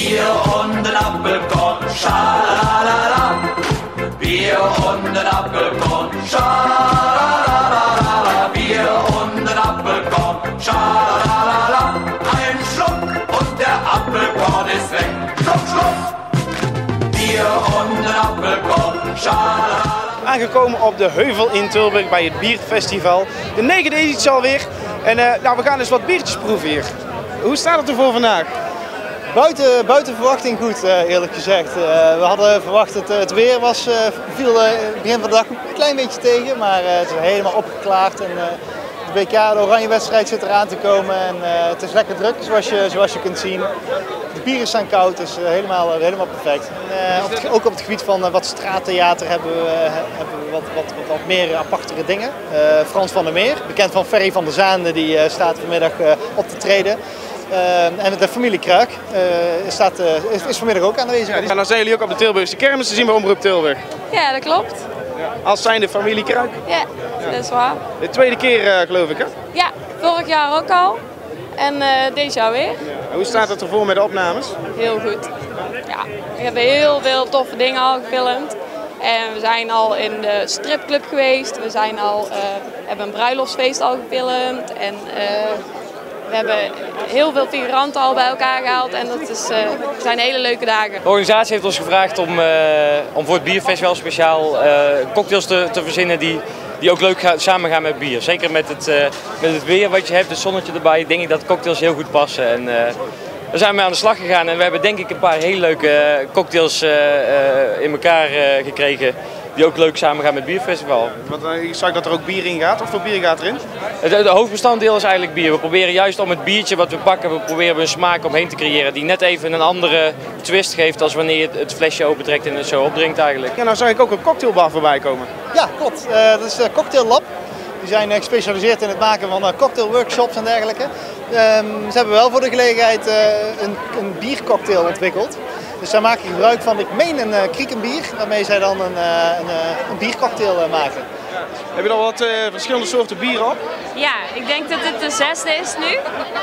Bier und ein Apfelkorn, schalalala. Bier und ein Apfelkorn, schalalala. Bier und ein Apfelkorn, schalalala. Ein Schluck und der Apfelkorn ist weg. Schluck, schluck. Bier und ein Apfelkorn, schalalala. Aangekomen op de Heuvel in Tilburg bij het Bierfestival. De 9e editie alweer. En nou, we gaan dus wat biertjes proeven hier. Hoe staat het ervoor vandaag? Buiten verwachting goed, eerlijk gezegd. We hadden verwacht dat het weer viel het begin van de dag een klein beetje tegen, maar het is helemaal opgeklaard. En, de WK, de oranje wedstrijd zit eraan te komen en het is lekker druk zoals je kunt zien. De bieren zijn koud, dus helemaal perfect. Ook op het gebied van wat straattheater hebben we wat meer apartere dingen. Frans van der Meer, bekend van Ferry van der Zaan, die staat vanmiddag op te treden. En de familie Kruik is vanmiddag ook aanwezig. Ja, nou zijn jullie ook op de Tilburgse kermis te zien bij Omroep Tilburg. Ja, dat klopt. Als zijnde familie Kruik. Ja, dat is waar. De tweede keer geloof ik hè? Ja, vorig jaar ook al. En deze jaar weer. Ja. Hoe staat het ervoor met de opnames? Heel goed. Ja, we hebben heel veel toffe dingen al gefilmd. En we zijn al in de stripclub geweest. We zijn hebben een bruiloftsfeest al gefilmd. En we hebben heel veel figuranten al bij elkaar gehaald en dat zijn hele leuke dagen. De organisatie heeft ons gevraagd om voor het bierfestival speciaal cocktails te verzinnen die ook leuk samengaan met bier. Zeker met het weer wat je hebt, het zonnetje erbij, denk ik dat cocktails heel goed passen. En daar zijn we aan de slag gegaan en we hebben denk ik een paar hele leuke cocktails in elkaar gekregen. Die ook leuk samengaan met het bierfestival. Want ik zag dat er ook bier in gaat. Hoeveel bier gaat erin? Het hoofdbestanddeel is eigenlijk bier. We proberen juist om het biertje wat we pakken, proberen we een smaak omheen te creëren die net even een andere twist geeft als wanneer je het flesje opentrekt en het zo opdrinkt eigenlijk. Ja, nou zag ik ook een cocktailbar voorbij komen. Ja, klopt. Dat is Cocktail Lab. Die zijn gespecialiseerd in het maken van cocktailworkshops en dergelijke. Ze hebben wel voor de gelegenheid een biercocktail ontwikkeld. Dus zij maken gebruik van, ik meen, een kriekenbier, waarmee zij dan een biercocktail maken. Heb je al wat verschillende soorten bieren op? Ja, ik denk dat dit de 6e is nu.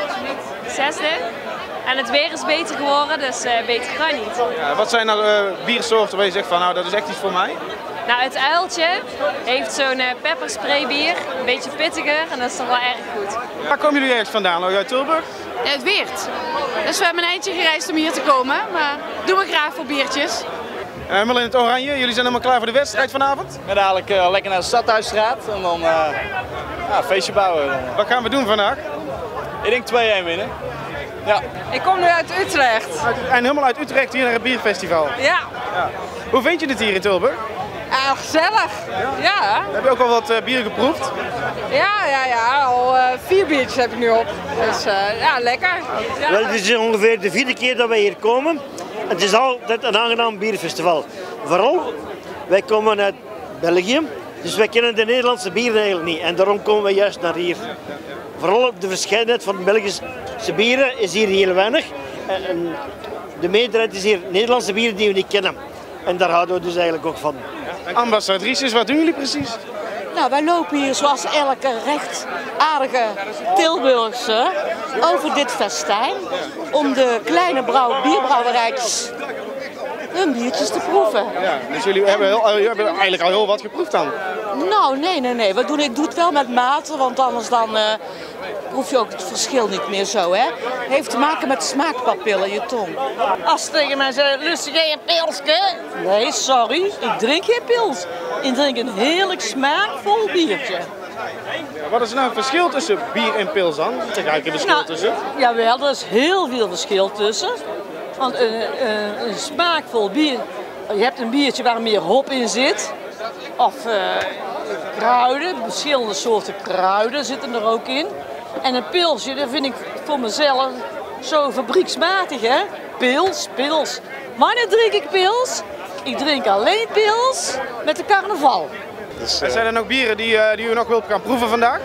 6e. En het weer is beter geworden, dus beter kan niet. Ja, wat zijn nou biersoorten waar je zegt van nou dat is echt iets voor mij? Nou, het Uiltje heeft zo'n pepperspraybier, een beetje pittiger en dat is toch wel erg goed. Waar komen jullie eigenlijk vandaan? Uit Tilburg? Het Weert. Dus we hebben een eindje gereisd om hier te komen, maar doen we graag voor biertjes. Helemaal in het oranje, jullie zijn helemaal klaar voor de wedstrijd vanavond? We gaan dadelijk lekker naar de Stadhuisstraat en dan een feestje bouwen. Wat gaan we doen vandaag? Ik denk 2-1 winnen. Ja. Ik kom nu uit Utrecht. En helemaal uit Utrecht hier naar het bierfestival. Ja. Hoe vind je het hier in Tilburg? Gezellig. Ja. Heb je ook al wat bieren geproefd? Ja. Al 4 biertjes heb ik nu op. Dus ja, lekker. Ja. Wel, dit is ongeveer de 4e keer dat wij hier komen. Het is altijd een aangenaam bierfestival. Vooral, wij komen uit België, dus wij kennen de Nederlandse bieren eigenlijk niet. En daarom komen we juist naar hier. Vooral op de verscheidenheid van Belgische bieren is hier heel weinig. En de meerderheid is hier Nederlandse bieren die we niet kennen. En daar houden we dus eigenlijk ook van. Ambassadrices, wat doen jullie precies? Nou, wij lopen hier zoals elke rechtvaardige Tilburgse over dit festijn om de kleine bierbrouwerijtjes hun biertjes te proeven. Ja, dus jullie hebben eigenlijk al heel wat geproefd dan? Nou, nee. Ik doe het wel met mate, want anders dan proef je ook het verschil niet meer zo, hè. Heeft te maken met smaakpapillen, je tong. Als ze tegen mij zeggen, lustig jij een pilsje? Nee, sorry, ik drink geen pils. Ik drink een heerlijk smaakvol biertje. Wat is nou het verschil tussen bier en pils dan? Zeg eigenlijk een verschil tussen? Jawel, er is heel veel verschil tussen. Want een smaakvol bier, je hebt een biertje waar meer hop in zit. Of kruiden, verschillende soorten kruiden zitten er ook in. En een pilsje, dat vind ik voor mezelf zo fabrieksmatig, hè. Pils. Wanneer drink ik pils? Ik drink alleen pils met de carnaval. Dus, zijn er nog bieren die u nog wilt gaan proeven vandaag?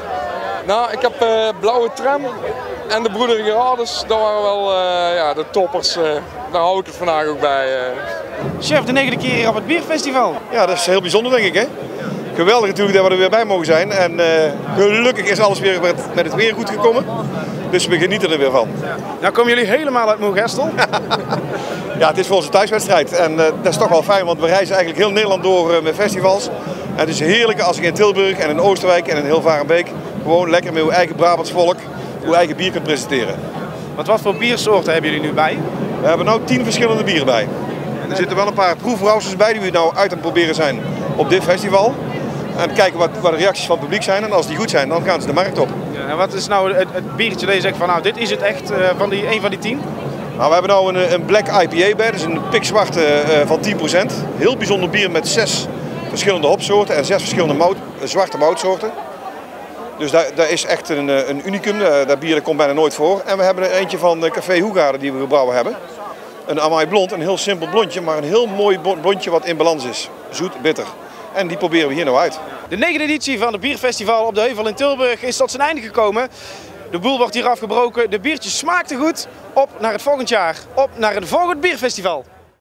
Nou, ik heb Blauwe Tram en de Broederige Raders. Dat waren wel de toppers. Daar hou ik het vandaag ook bij. Chef, de 9e keer hier op het bierfestival. Ja, dat is heel bijzonder denk ik, hè. Geweldig natuurlijk dat we er weer bij mogen zijn. En gelukkig is alles weer met het weer goed gekomen. Dus we genieten er weer van. Nou komen jullie helemaal uit Moergestel. Ja, het is voor onze thuiswedstrijd en dat is toch wel fijn, want we reizen eigenlijk heel Nederland door met festivals. En het is heerlijk als ik in Tilburg en in Oosterwijk en in Hilvarenbeek gewoon lekker met uw eigen Brabants volk uw eigen bier kunt presenteren. Want wat voor biersoorten hebben jullie nu bij? We hebben nu 10 verschillende bieren bij. En er zitten wel een paar proefroosters bij die we nou uit aan het proberen zijn op dit festival. En kijken wat de reacties van het publiek zijn en als die goed zijn, dan gaan ze de markt op. Ja, en wat is nou het biertje dat je zegt van nou dit is het echt van een van die 10? Nou, we hebben nu een Black IPA bij, dus een pikzwarte van 10%. Heel bijzonder bier met 6 verschillende hopsoorten en 6 verschillende zwarte moutsoorten. Dus dat is echt een unicum, dat bier komt bijna nooit voor. En we hebben er eentje van Café Hoegaarden die we gebrouwen hebben. Een Amai Blond, een heel simpel blondje, maar een heel mooi blondje wat in balans is. Zoet, bitter. En die proberen we hier nou uit. De 9e editie van het Bierfestival op de Heuvel in Tilburg is tot zijn einde gekomen. De boel wordt hier afgebroken, de biertjes smaakten goed. Op naar het volgend jaar, op naar een volgend Bierfestival.